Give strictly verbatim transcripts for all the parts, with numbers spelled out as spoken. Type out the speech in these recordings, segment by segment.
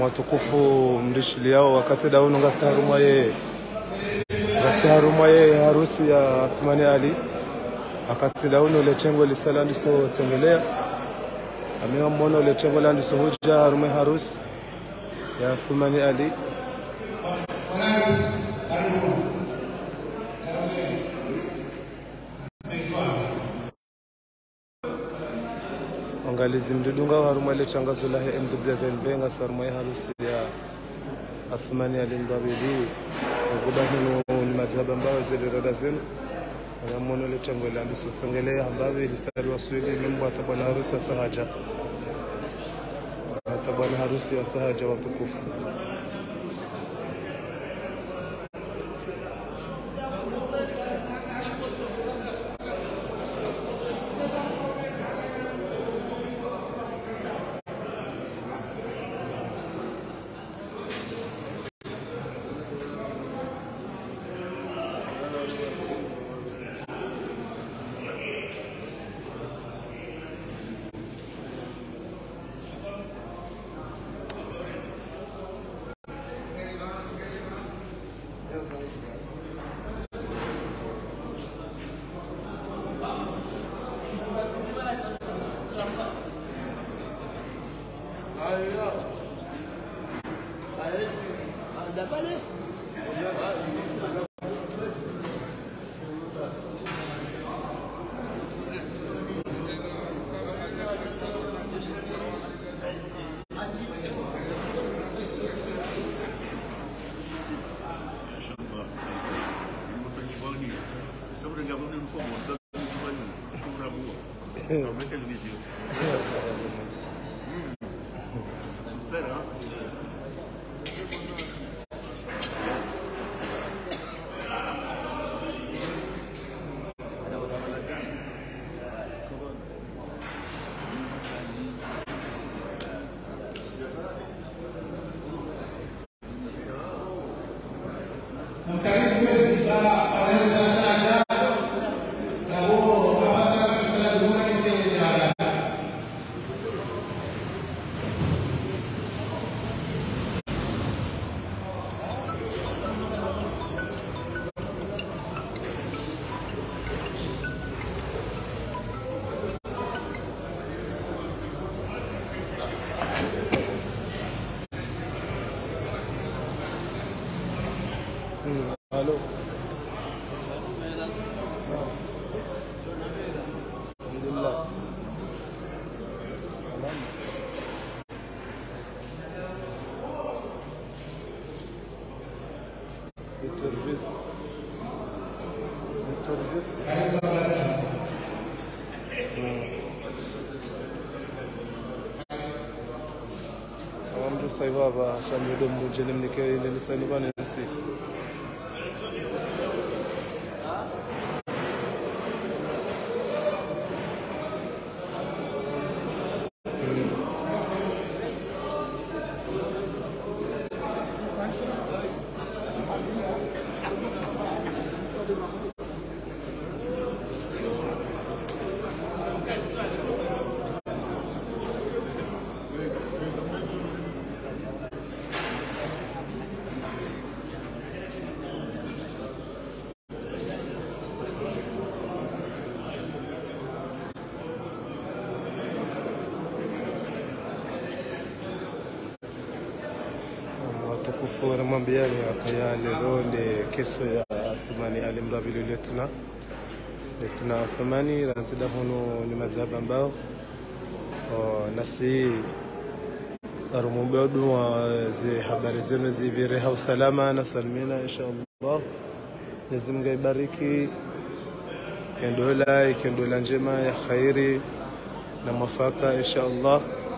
mwatukufu mrishili yao wakati daunu ngasaharumwa ye ngasaharumwa ye harusi ya Athmani Ali wakati daunu ile chengo lisala ndiso tsengelea amiwa mmono ile chengo la ndiso huja harume harusi ya Athmani Ali angalizi mdudunga haruma ile tangazo la M W N B ngasarumwa harusi ya Athmani Ali Mbabili kubahino ni mazaba mbao zile rada zenu na mmono ile tango la ndiso tsengelea ambaye lisali waswili nimbo atabana harusi ya Sahaja atabana harusi ya Sahaja watukufu Realmente el vicio. Pero Alô. Alhamdulillah. Intervista. Intervista. Amru saiwa ba shamido mujeni mnike ile lisani bana nisi. Watukufu ramambiani akaya lelo le keso ya Athmani Ali Mbabili letna letna Athmani ranzida hono ni mazhaba mbao nasi arumubeo dua zi habari zenu zivireha usalama na salmina inshallah Mwenyezi ibariki kendola ikendola njema ya khairi na mafaka inshallah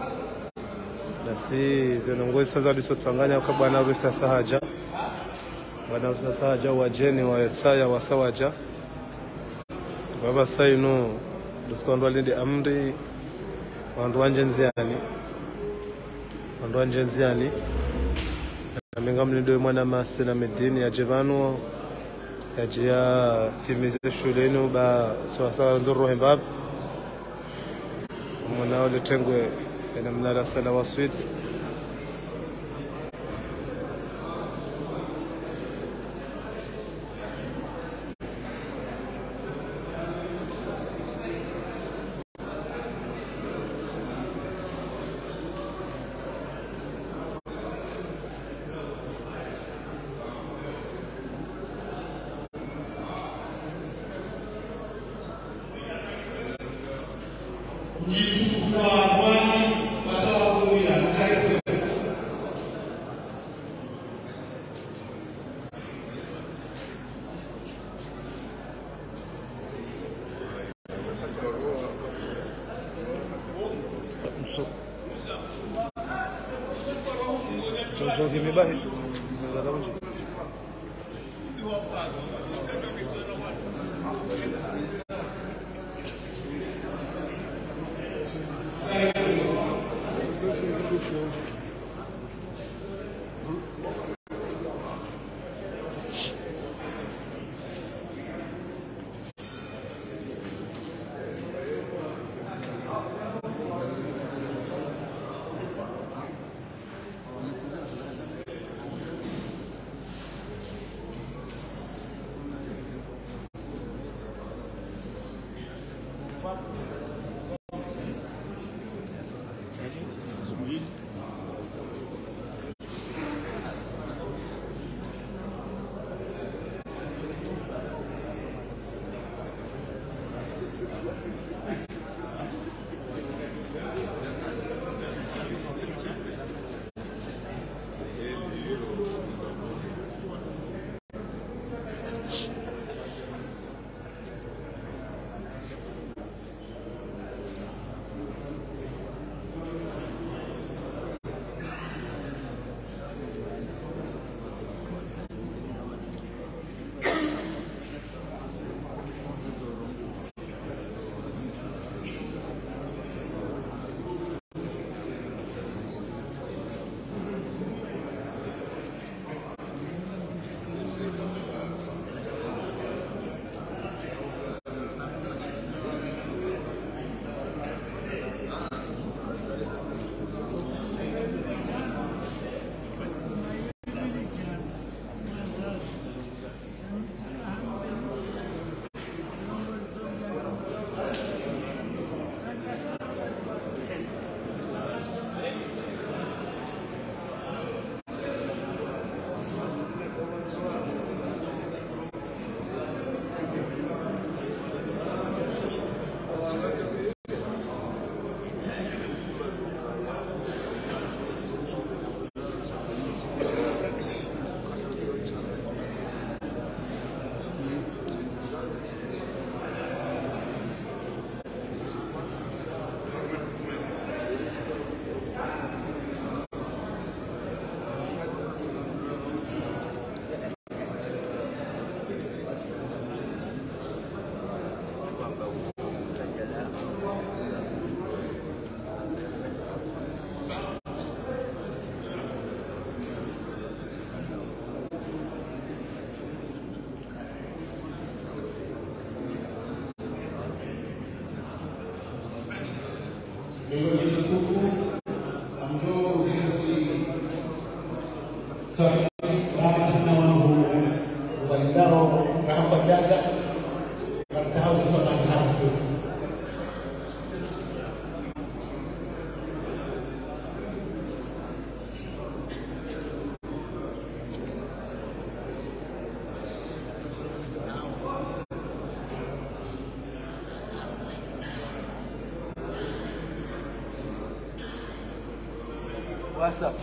nasi zinongozi sasa disotsanganya kwa bwana harusi ya Sahaja bwana harusi ya Sahaja wajeni wa saya wa Sawaja baba saino diskondo alindi amri wandu wanjenziani wandu wanjenziani amengamni ndio mwana masi na medini ya jevano ya jia timize shuleni ba sawa sawa ndoro hembab mwana ole tengwe ina mnara sala waswid Jojo kimibahi. Zingara unji. Sorry, that's no one who will know Rahamba Jaja, but the house is so much happy. What's up?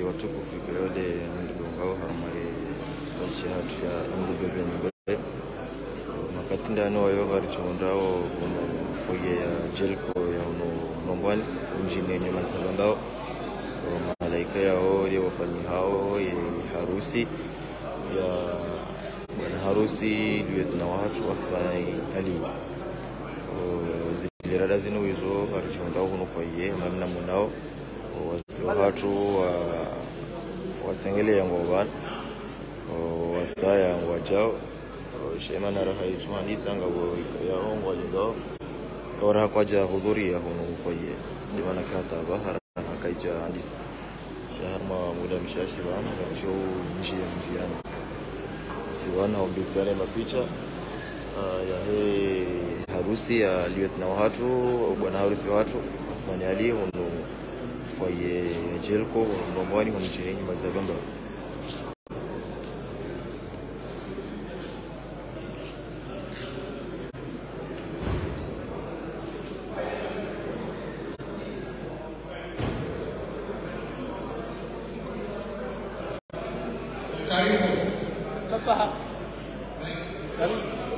watukufu yode ndilongao hamare bachihatu ya ndubebe ngbe makatinda no yo gari chondao ono foye ya jelko ya ono nombwani unjine nyuma tsalondao malaika yao ile wafanyi hao ya harusi ya bwana harusi liwet na watu afanye ali zilirada zino wizo gari chondao ono foye mamna munao watu wa wasengele yango ban wasaya yango wachao shema na raha itwani sanga wo ya ongo lido kawara kwaja hudhuria huno mfaye dimana kata bahara akaija andisa shaharma muda mshashi bana kacho njia mziana siwana obitane mapicha ya he harusi ya liwet na watu bwana harusi watu afanya ali huno foye jelko ndombani wa mchini mazabamba karibu tafaha karibu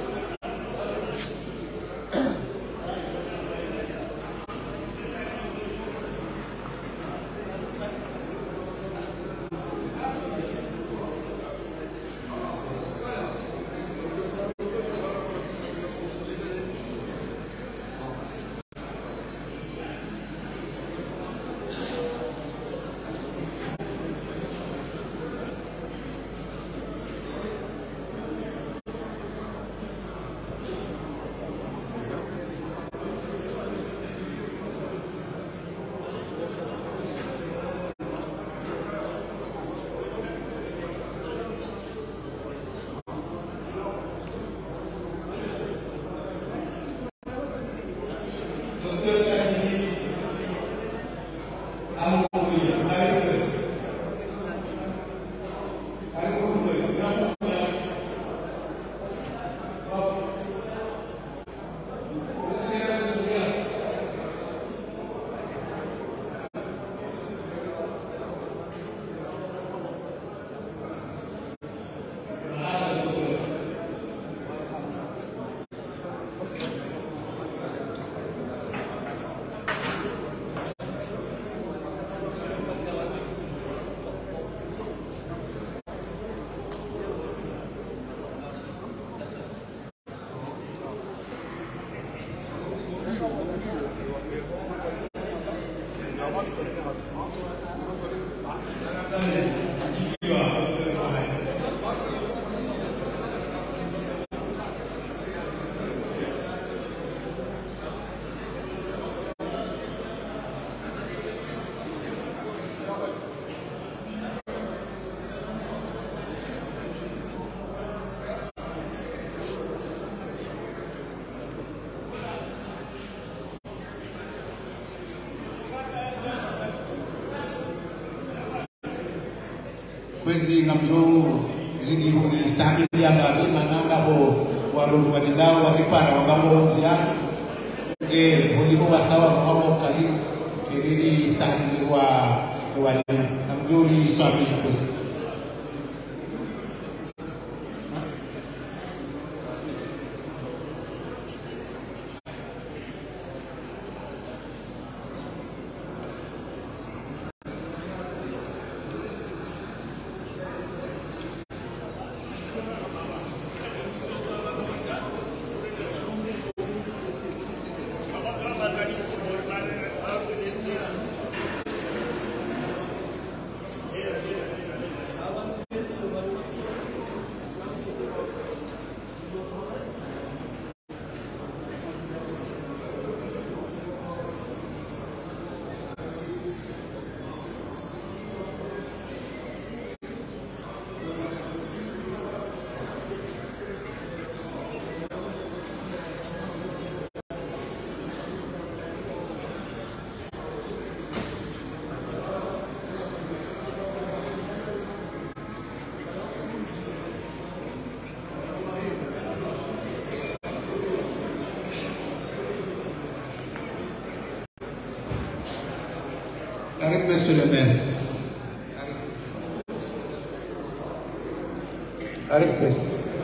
kwezi ngamjo zidi huni staki ya babi mananga bo waru wadilao walipana wakambo zia e huni bo wasawa mamo karibu kiriri staki wa wali ngamjo ni sabi kwezi Karibu Monsieur le maire. Karibu Chris.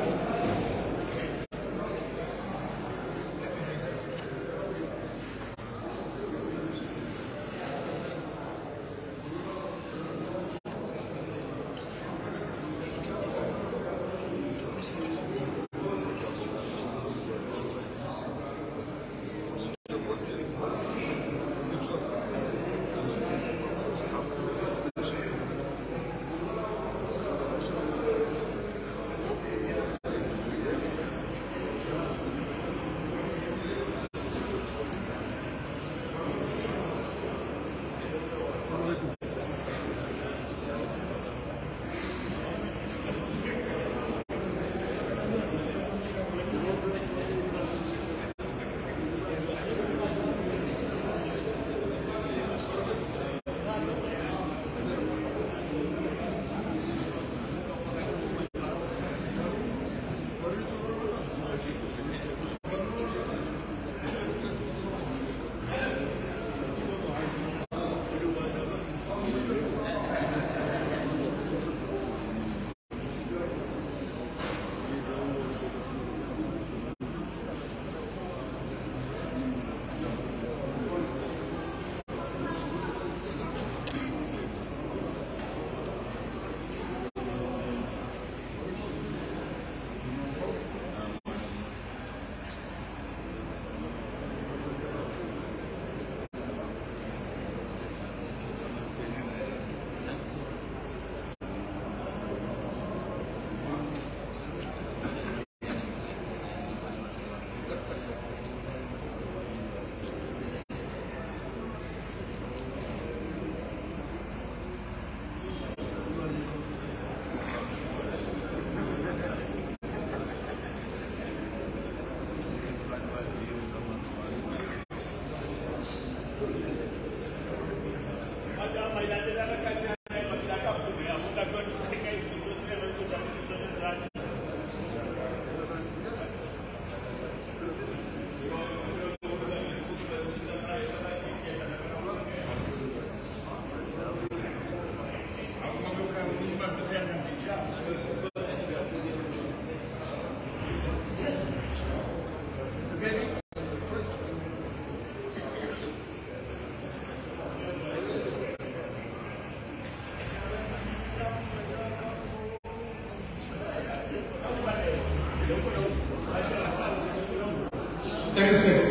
Karibu Chris.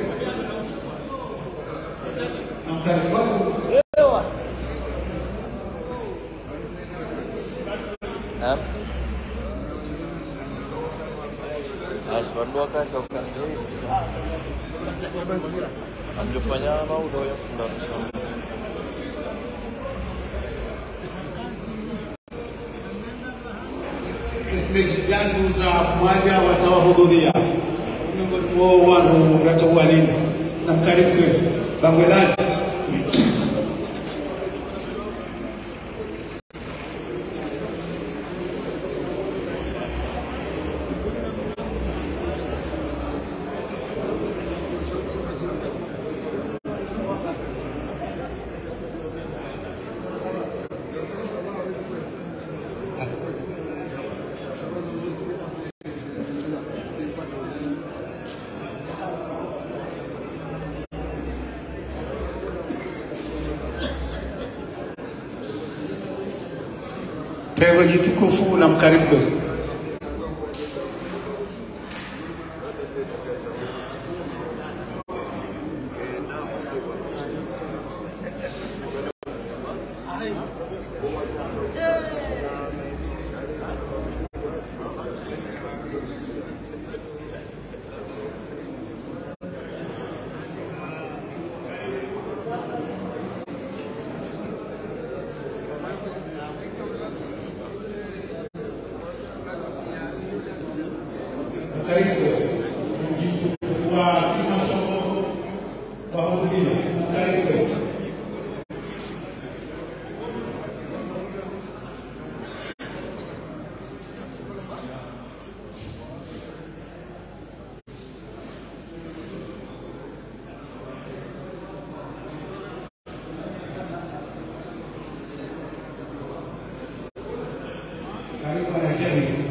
Namkaribu wako. Ewa. Naam. Asipandua kaca ukanda hivi. Amjofanya maudo ya fundamisha. Mechi zetu za mwaja wa sawa hudhuria miongoni mwa wanu rachagua nini na mkaribu Chris Bangwelani. Tewa jitukufu na mkaribu Chris. Karibu Bwana Kevin.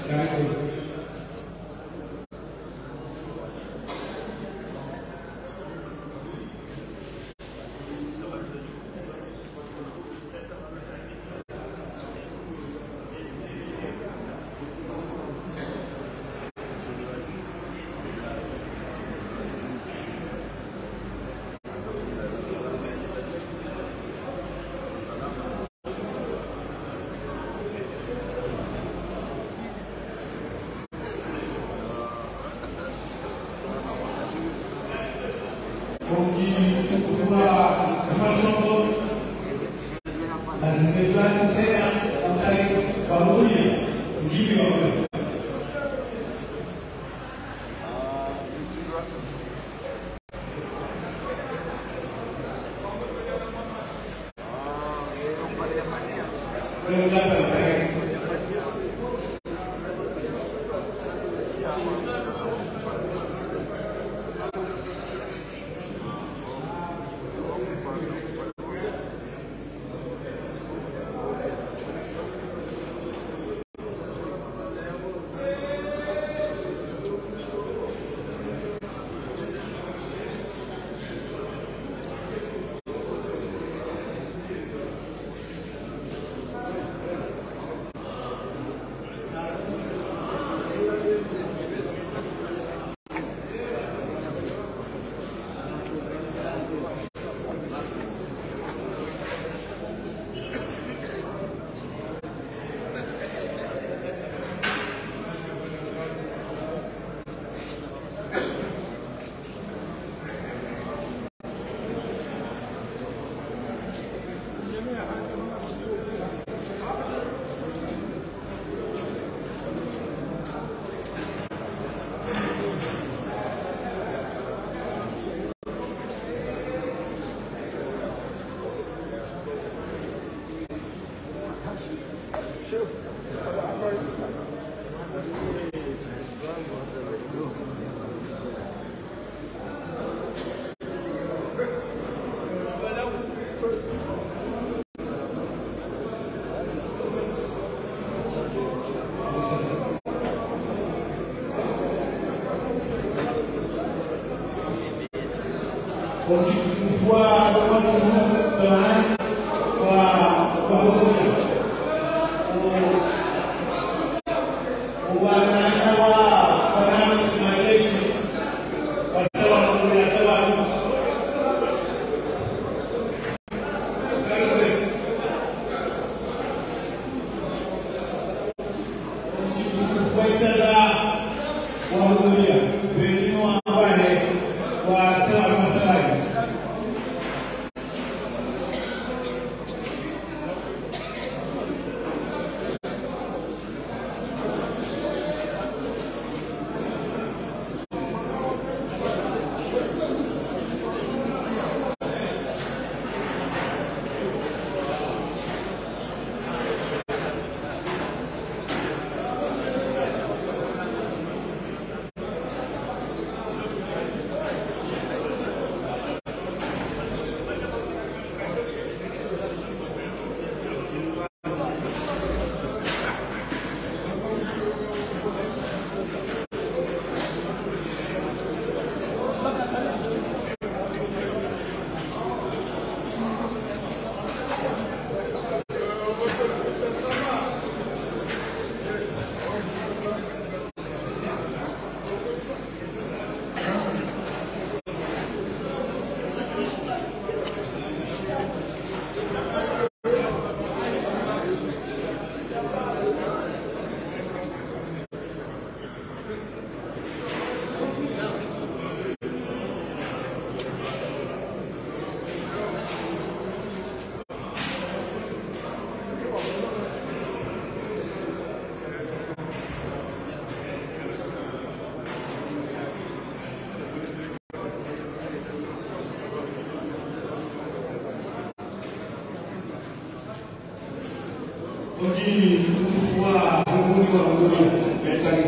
Uji kuwa hukuni wa hukuni Mekari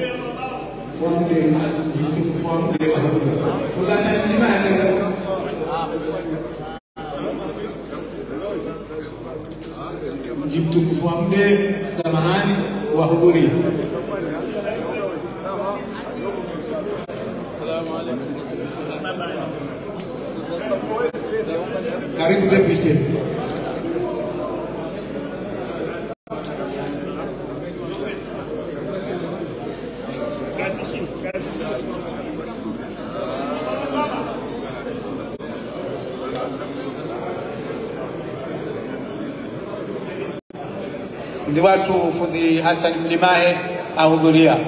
Wangde Uji kuwa hukuni wa hukuni Kulasa njima ya Uji kuwa hukuni Samahani wa hukuni Karibu deputy. Fundi watu fundi Hassan Mlimahe ahudhuria.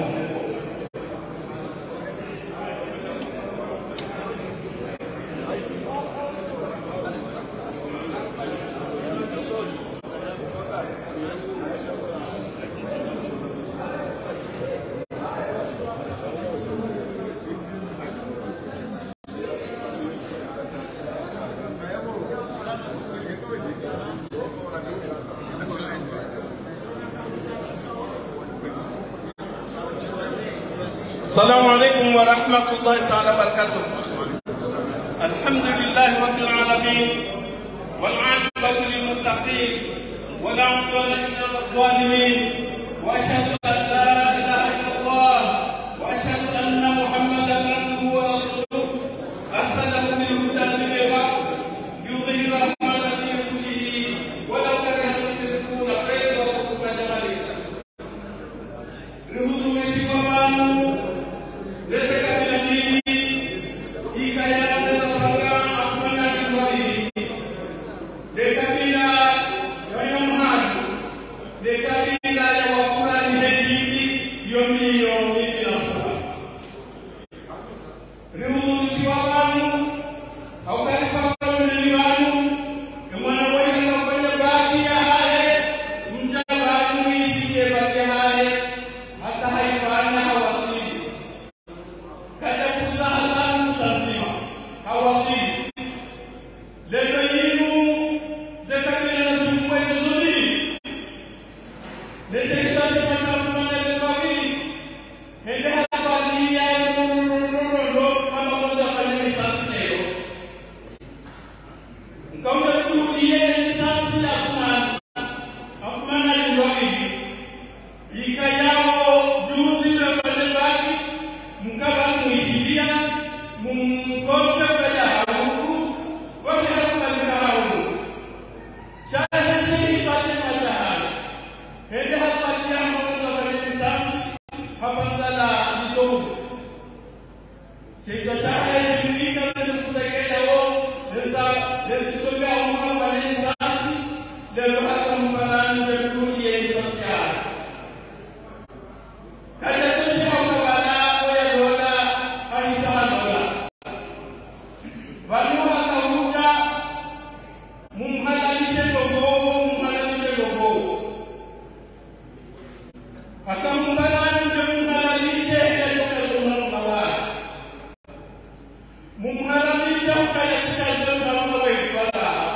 السلام عليكم ورحمة الله تعالى وبركاته. الحمد لله رب العالمين والعاقبة للمتقين ولا عدوان إلا على الظالمين وأشهد أن لا إله إلا الله وأشهد أن محمدا عبده ورسوله أرسله بالهدى دين الحق يظهره على دين كله ولو كره المشركون غير ربك جمالك. Rihudu mesiwamu Lezeka bila dini Ika ya Lezaka Ahmana Ibrahim Leka bila Yoyo Mhadu Leka bila ya wakura ni hejidi Yomi yomi bila mkura Rihudu mesiwamu Haukari paka mliwanu Kemwana wani kafanya baki ya hae Mjabani mwishike baki ya hae hata haifanya hawasili kaja kusahala mtazima hawasili leo yinu zekabila na zungwe nzuri neshaitashi mashamuna lewawili hende hapa ni ya nururururu kama moja kwenye misasi leo mkaunga tu iye misasi ya kumana akumana lewawili ika yao juzi na fadebaki mkaba muishiria mumkote kaya haungu wake hakubalika haungu shahe shiri fate mazahari hende hapa liya mkaba fadebaki sasi hapa zala nitohu sheita shahe shiri kase kutekea o leza lezitobea mkaba fadebaki sasi lelo hata mbarani wefuri ya infasiari kaya tushima ukabala oya dola aisaha dola wanu haka huja mumhalalishe gogogo mumhalalishe gogogo haka mumhalani ndio mumhalalishe yatoka zona mkawari mumhalalishe ukaya sika zona mkawe kwa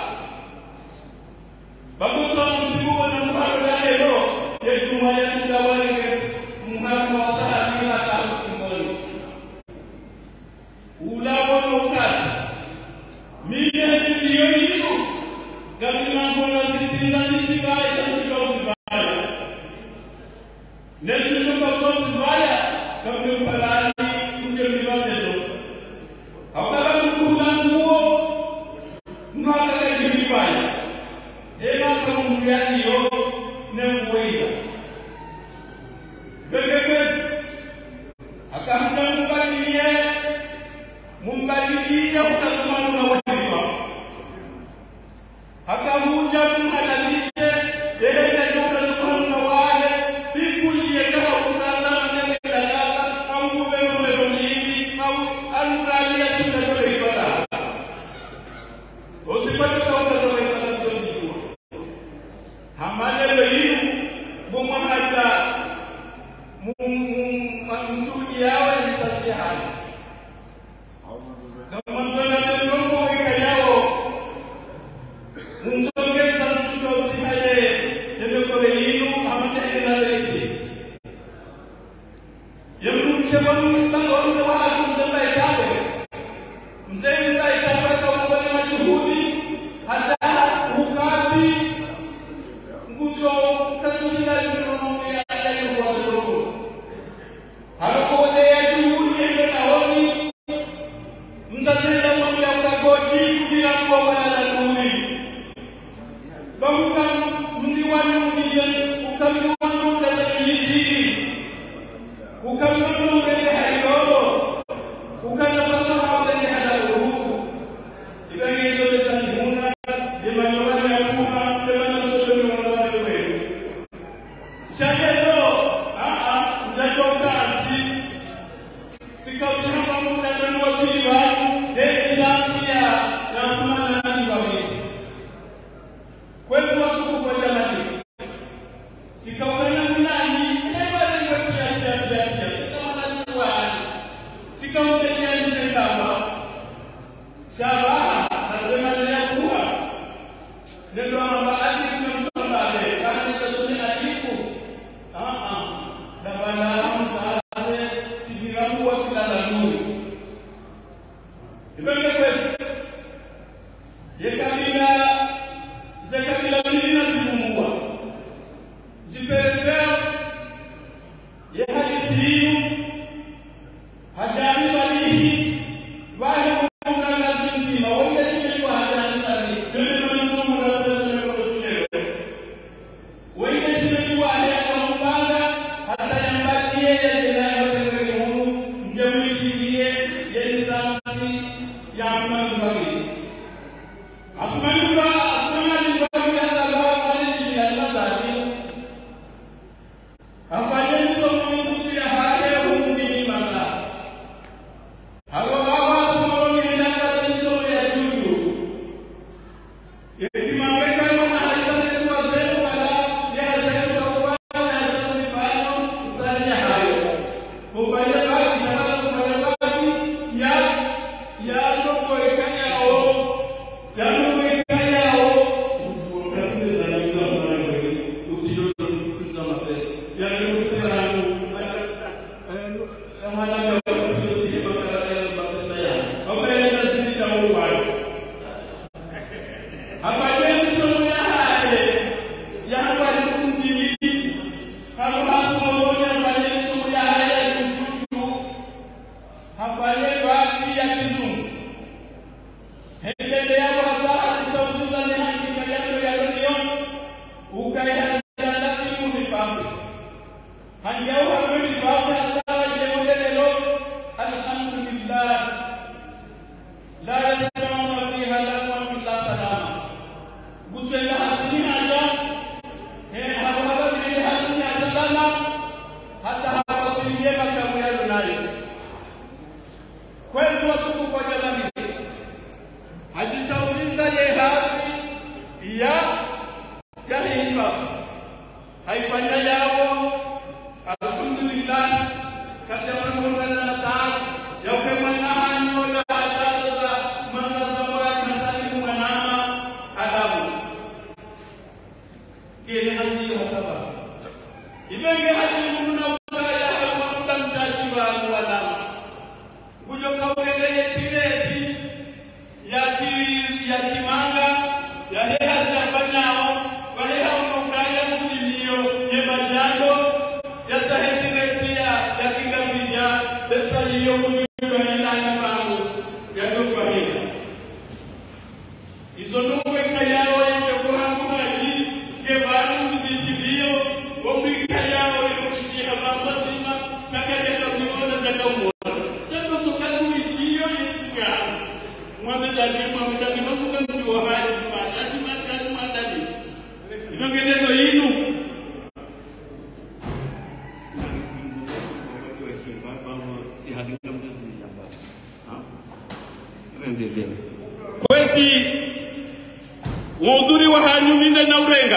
babuto mtibu wana mkawari ya helo yetu wale mkawari Muhammad wa sahabi hata msimoni ulawa mokata mile milioni yu gamina mbona sisi na nisi kaya sisi kwa usibaya nesi nuka kwa usibaya gamina mpalani kunje mivazeto hawakala mkula nguo mwakala milifaya ema kama mwiyani yo ne mwenda Bebebes akamta mbadilie mbadilie utakumana na wajibu akamuja kumhalalishe yeye ndio utakumana na wale ikulie kama ukaza na kila kaza au wewe Chagelo, ah, ndio kazi. Sikausi hapa mtandao wa siwa, hii sasia na mama nani wawe. Kwetu watu kufanya nani? Sikaona nani, hewa ndio pia pia pia. Sikaona siwa. Sikaona nani sasa. Shabaha, lazima nyakuwa. Ndio mama alisi mtambale, kana nitasome alifu. Ah ah. Na bana mtaze sidiramu wa kilala nuru. Ibenge kwesi. Yekabila zekabila milina zimumwa. Ziperefea yehadisiyu hajami salihi wahe mungana zinzima wende shimekwa hajami salihi nene mwenzumu na sema kwa shimekwa wende shimekwa hajami mungana hata yambaliye ya jena yote kwa hunu mjemwishilie ya nisasi ya amani mbagi amani mbagi amani mbagi hata lawa mbagi jini ya nazari afanye msomo mkutu ya haya humu nini mata hawa hawa sumoro ni ndaka msomo ya juju ikimaweka mwana haisane tuwa zetu wala ya zetu kwa kufanya na haisane mifano ustani ya hayo kufanya baki shabala kufanya baki ya ya noko ikanyao ya noko ikanyao ukasinde za nikuza mwana wewe usijoto kutuza mapesa ya noko rangu hana ya kusiyo bakara mapesa ya wapenda zidisha Mungu afanye msomo ya haya ya hapa kunjili hapo hasomo afanye msomo ya haya kujuju afanye baki ya kizungu hendele yako hata utauziza ni hazika yako ya dunia ukaya ndani unifahamu hanjao hamwe nifahamu hata jemodelelo alhamdulillah la yasmauna fiha lagwan illa salama gutenda hasini haja eh hawa ni hasini salama hata hawasilie makamu yao nayo kwetu watu kufanya nini hajitauliza ye hasi ya ya hifa haifanya yao alhamdulillah kadama mwana na taa yauke mwana wala alaza manazawadi nasalimu mwanama adabu kile haji hataba ibenge haji kuna ukaya hapo muda mchache wa alama kujo kaulele yetireti ya ki ya kimanga ya hela zafanyao wale hao ukaya kulilio yebajando ya tahetireti ya kigazija pesa hiyo kujuka ndani pangu ya dokwa hili hizo ndugu ikayao yashakuwa maji gebani mzishilio ombi kayao ilikushia bamba zima shakaje kamiona zakamuona sasa tukaduishio yesinga mwana jadi mwana jadi mwana mtu wa haji madani madani madani inongelelo yinu kwesi udhuri wa hanyuminde na urenga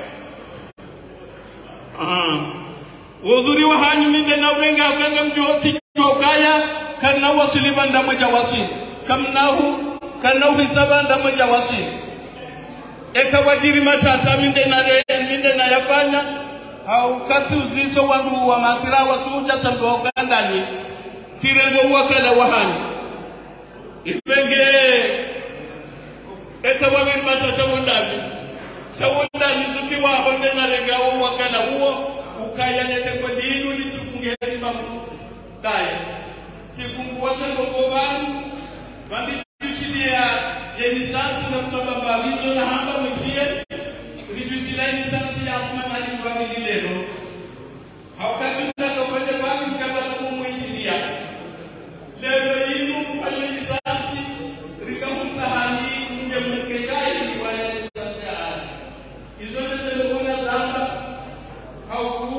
ah udhuri wa hanyuminde na urenga kanga mjoti ukaya kana wasili banda moja wasili kamnahu kana uhisaba nda moja wasili eka wajiri matata minde na minde na yafanya au kati uziso wandu wa matira watu jatambo gandani tirengo wakala wahani ibenge eka wawiri matata wondami sawondami zukiwa bonde na renga wakala huo ukaya nete kwa dinu litifunge sababu dai tifungua sango banu bandi tushidia yenisansi na mtoba babizo na hamba mshie lijusila yenisansi ya kuma na libagi lelo hawakatuza kufanya bagi kama kumwishidia lelo yinu kufanya yenisansi rika mtahani nje mkeshai ni wale yenisansi ya izo nese lukuna zamba haufu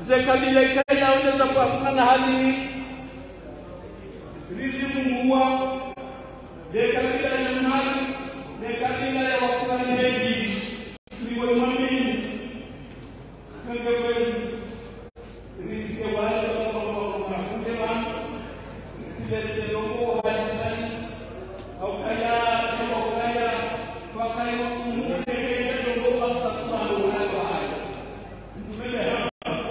Zekadile kaya unaweza kuafuna na hali rizi mungua dekadile ya mali dekadile ya wakufani heji liwe mwamini kengewezi rizi ya wale wakafunde wani zile longo hadisani au kaya au kaya kwa kaya wakumune longo wa sakuma unayo haya mtumele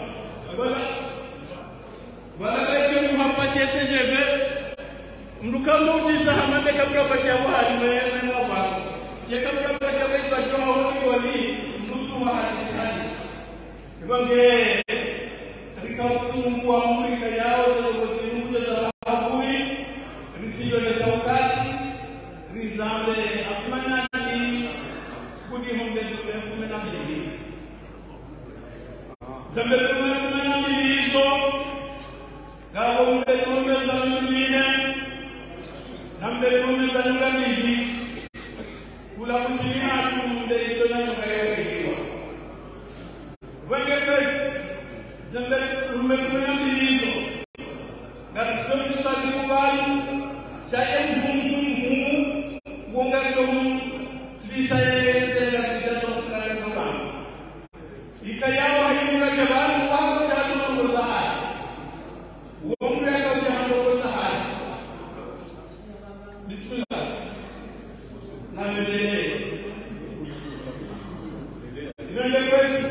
Mdukamu ujiza hamande kabla bashi yabu halimwe mwafa Cheka kabla bashi yabu itajua huli wali mdutu wa hadisi hadisi Ibange Tarika usumu wa mwika yao Zalo wazimu za hafui Riziyo ya saukati Rizambe afumanani Kudi humbe dume kumena mbili Zambe dume kumena mbili hizo Gawa humbe dume za mbili Nambe dume za nyunga mbili Kula kusini hatu mbe ito na nyunga ya wekiwa Wenge pesi Zambe dume kumena mbili hizo Gatutosi salifu wali Shaya mhungu mhungu Wonga kidomu Lisa ya yese ya sijato sikare mkabani Ikayawa hiunga jabani Wako jatu nungo za haya Wonga ya kauja handogo za haya Bismillah Na mbele Mbele kwezi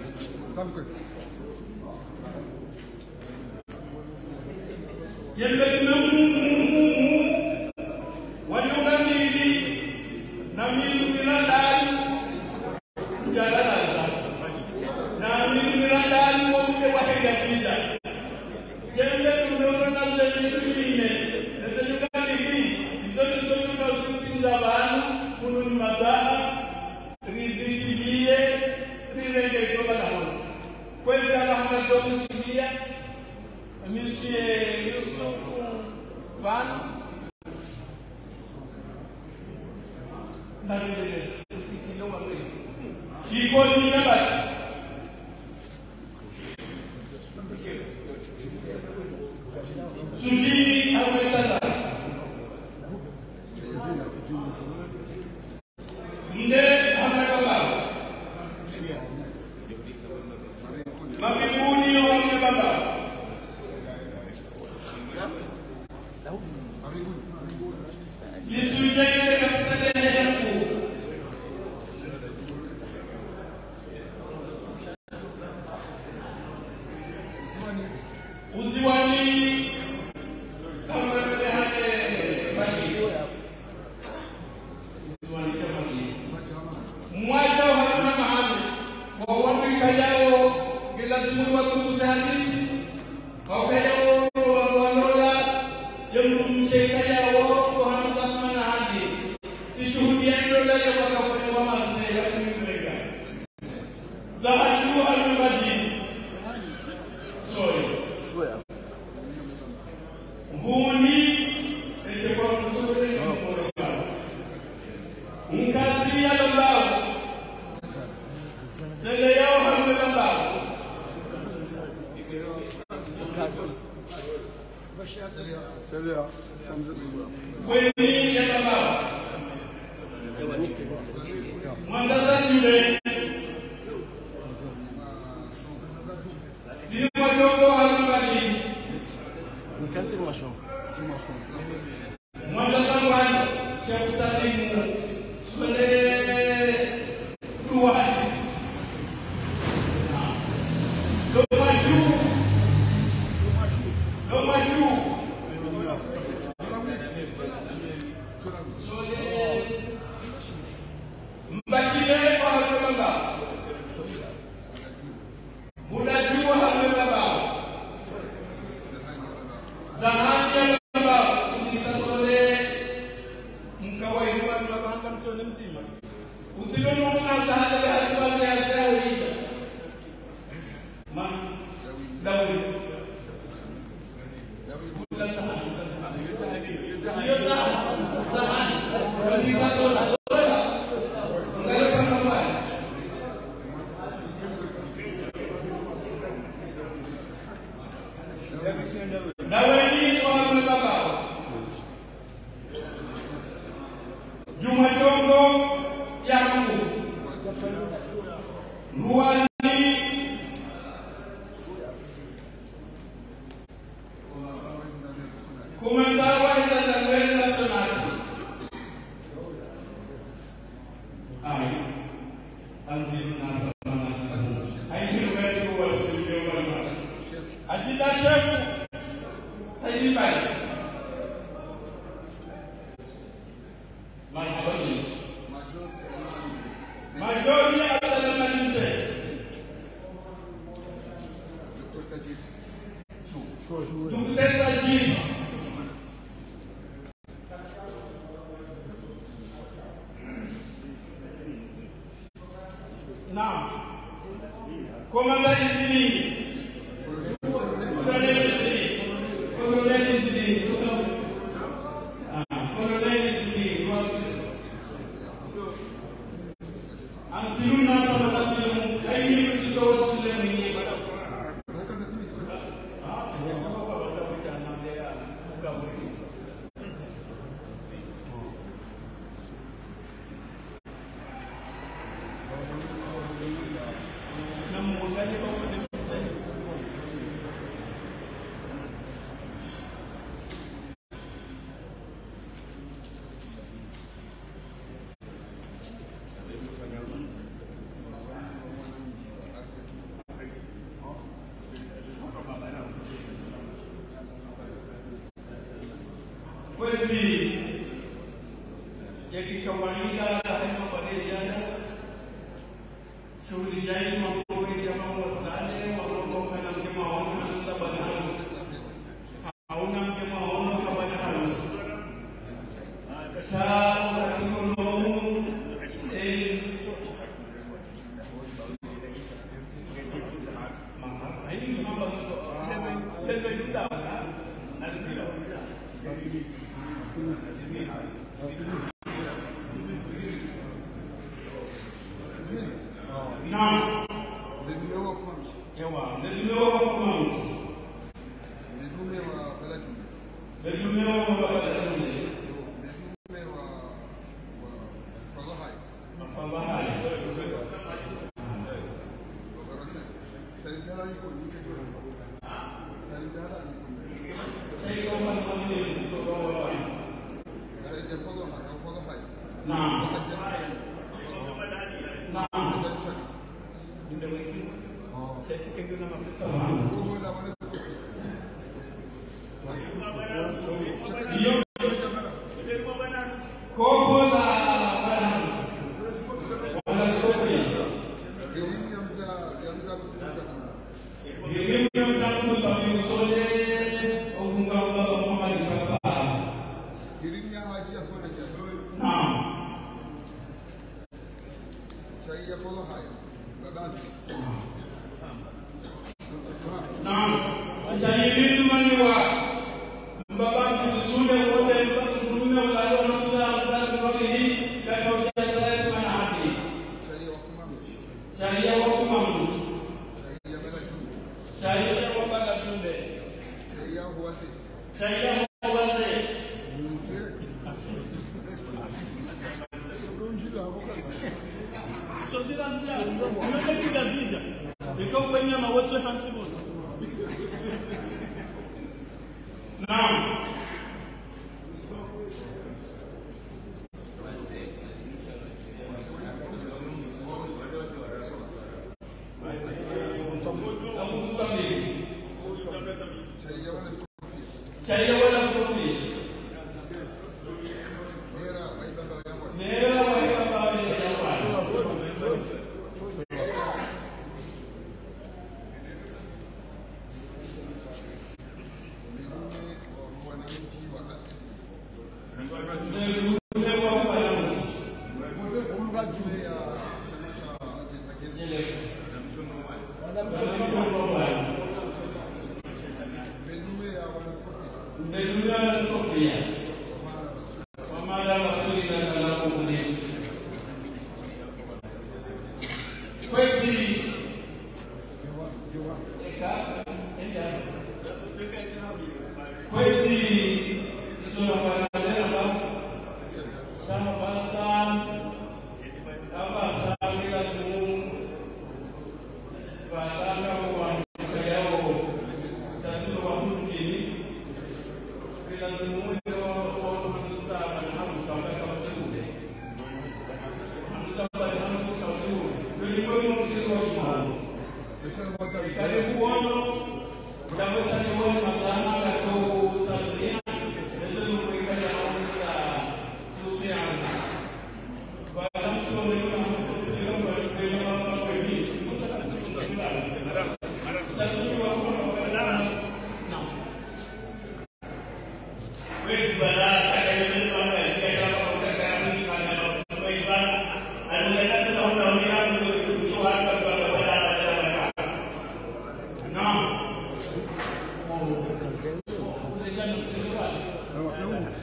Yembe tumemungu Wanyonga mbili Na milu miradari Mjalalala Na milu miradari Wonge wahega sida Yembe tumemungu na zeli tukine Neze nyunga mbili Izoni zoni na usitinza banu Munu ni mazaha Rizishigie Rirenge itoka na hono Kwezi alahana domu shigia Monsieur Yusuf Van Nalele Tikilo wame Kiko ni nabali Sujini Awesala Nde Amakaba Mabikuni Wame Baba Yesu yeye kapitale yangu Uziwani kama hale baki Uziwani kama hii Mwaja hana mahali kwa wapi kajao kilazimu watu hadisi kwa kajao walola yemumsheka yao kwa hamza sana hadi sishuhudia ndio leo wakafanya mamase ya kuiweka la hadu al-madin sorry Vuni ese kwa mtoto Ngazi ya Allah Zele yao hamdulillah Sheria Weni ya Allah Mwandaza yule Sio machoko halibali Mkanzi mwasho Mwandaza wani Sheikh Salimu Swale Tuwani Loma juu Loma juu Mbashile kwa halibaba Unajua halibaba Zahani halibaba Unisatole Mkawai huwa nilabanga mtoni mzima Usiloni muna mtahada ya haswali ya zao hida Ma na wengine wamebaba Juma Chongo yangu Ruani Komanda wa Italia Nacional ai anzini na sana ai ni wakati wa sio bwana ajida chef Saidi Bai Majori Majori atalamanize Tukuteta jibu Naam. Komanda isini. Komanda isini. Komanda isini. Ah, komanda isini. Ansiluna sama kasimu. Aini msito sile mwenye. Ah, ndio kama kwa watu wanaambia ukaweza. Kwezi ya kikawaida kama pamoja shughuli zaidi mambo ya mambo stale mambo kana mkema wao na sababu hauna mkema wao kama ni harusi saa wakikono eh mama hii mambo ndio ndio ndio na ndio Now, the numéro of months. Ewa, the numéro of months. Le numéro de la journée. Le numéro de la journée. Le numéro de Fallahai. Fallahai. Salidara ni kwa nini kwa Salidara ni Sai kwa mwanzo ni kwa wao. Sai Fallahai, Fallahai. Naam. Naam. Ndio mwezi. Oh, sasa kingine na mapesa. Kwa la wale. Ndio. Kwa la bana. Wala sofi. Elimu ya mza ya mza kututa. Elimu ya mza kututa mzole ufunga baba Muhammad baba. Elimu ya haji ya kwa na. Naam. Sai ya Fallahai. Babazi. Naam. Mshairi maniwa mbabasi sule wote mtume wale wanakuza mzazi wake hii katika ujasiri na haki. Sharia wa kumamushi. Sharia wa kumamushi. Sharia bala jumbe. Sharia wa bala jumbe. Sharia wa wase. Sharia wa wase. Sojira nsia, ndio kitu kizija. Iko kwenye mawote hansimu. Naam. Sharia wala sofi. Mera wa ibaba ya wa. Mera wa ibaba ya wa. Questi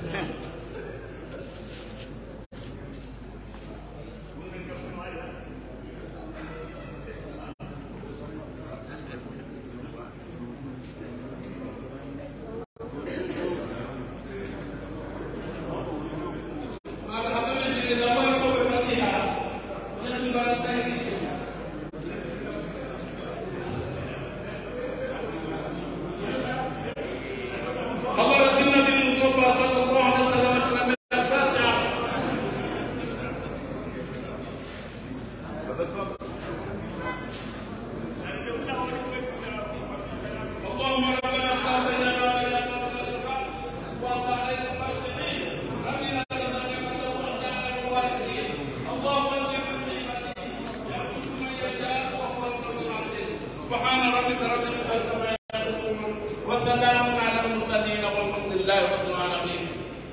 سبحان ربك رب العزة عما يصفون وسلام على المرسلين والحمد لله رب العالمين.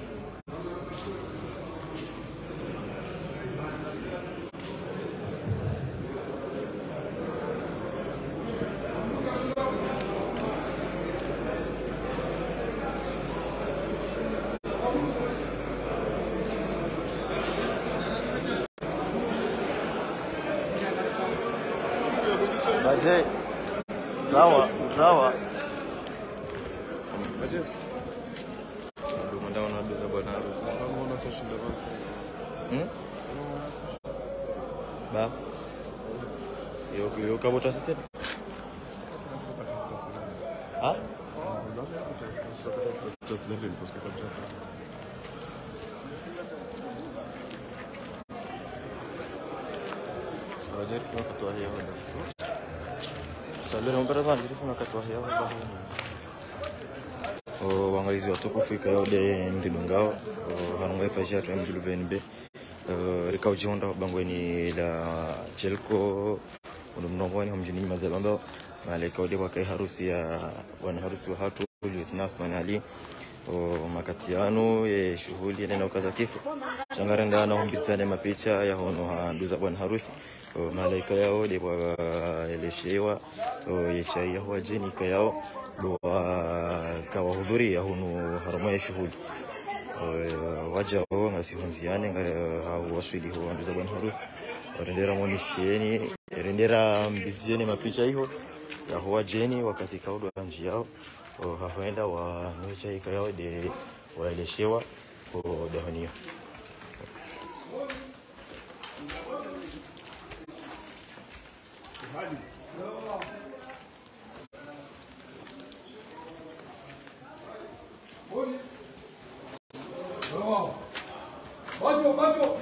Baje, trawa, trawa. Baje. Ndio mwandao na duka bwana harusi. Naona tutashinda kwanza. Hmm? Ba. Yo yo kabota sasa. Ah? Tutasema ndio parce que comme ça. Baje tunakatoa hiyo. Sasa leo mpaka sana tunakatoa hiyo. O waangalizi watukufu ikayo de ndimangao hanungai pasha tu M W N B rikao jionda bangweni la Chelko unomnongoni hamjini mazalamba maleka de wakai harusi ya bwana harusi wa hatu Lieutenant Ali o makatiano ya shughuli na kaza kifo changara ndana humbisane mapicha ya hono handuza bwana harusi malaika yao de wa eleshewa yechai ya wajeni kayao do kawahudhuria hunu harama ya shughuli waja wao ngasihunziane ngara hao waswili ho anduza bwana harusi rendera monisheni rendera mbizieni mapicha hiyo ya wajeni wakati kaudo nji yao haenda wa nwecha ikayao de waeleshewa o dehonio Bajo, bajo.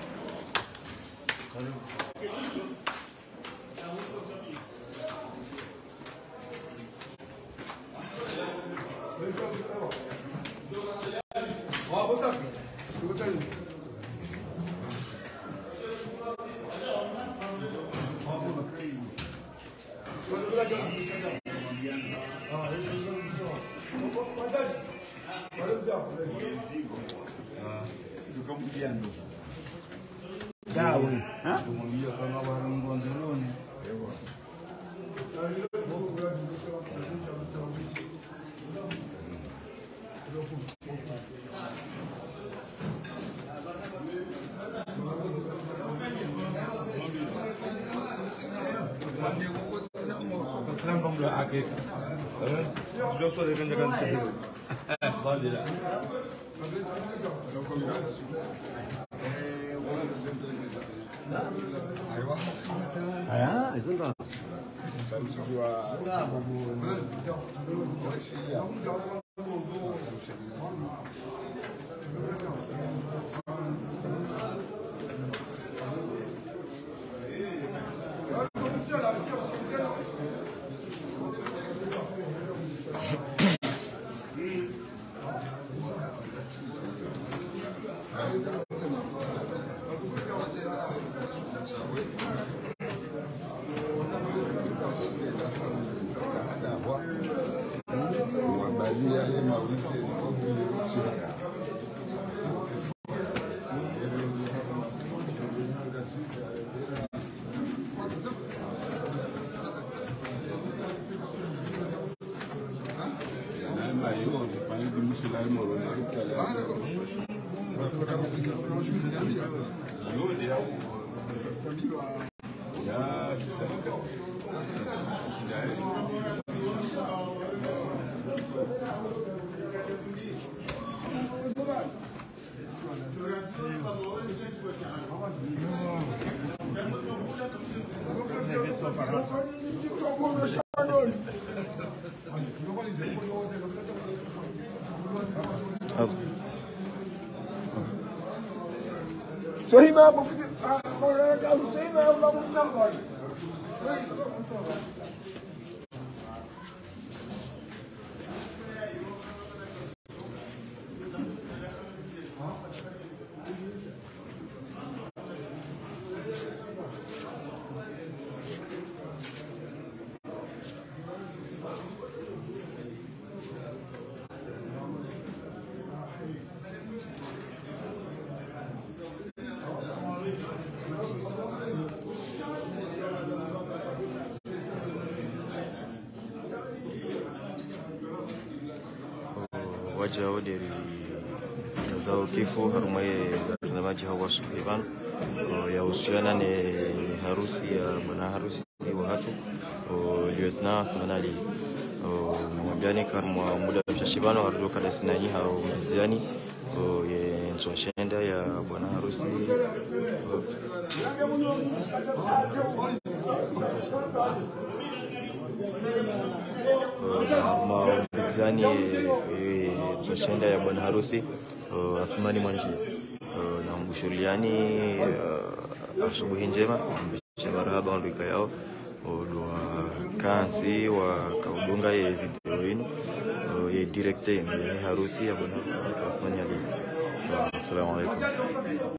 Dawe, ha? Tumwambia kama warungo nzuruni. Ah, isso não. Sohima hapo Sohima hapo mtangoni. wajao dari kazao kifo harumaye watazamaji hawa suhiban yahusiana ni harusi ya bwana harusi wa watu lieutenant Thmanali mwambiani karma muda mshashibano arjo kada sinani hao mziani ye nsoshenda ya bwana harusi ma mziani nsoshenda ya bwana harusi Athmani Mwanji na mbushuriani asubuhi njema marhaba ndika yao odwa kansi wa kaudunga ye video ino ye directe ye harusi ya bwana Athmani Ali. Assalamu alaikum.